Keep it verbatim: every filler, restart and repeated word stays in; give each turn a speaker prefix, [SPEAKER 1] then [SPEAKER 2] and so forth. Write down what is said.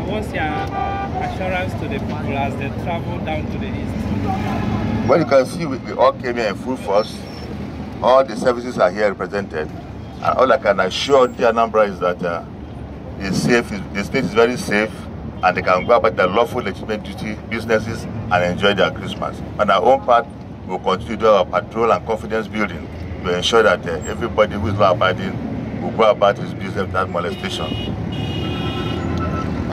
[SPEAKER 1] what's your assurance to the people as they travel down to the east?
[SPEAKER 2] Well, you can see we, we all came here in full force. All the services are here represented. And all I can assure the Anambra is that uh, it's safe, the state is very safe, and they can go about their lawful legitimate duty businesses and enjoy their Christmas. On our own part, we'll continue to do our patrol and confidence building to ensure that uh, everybody who is law abiding will go about his business without molestation.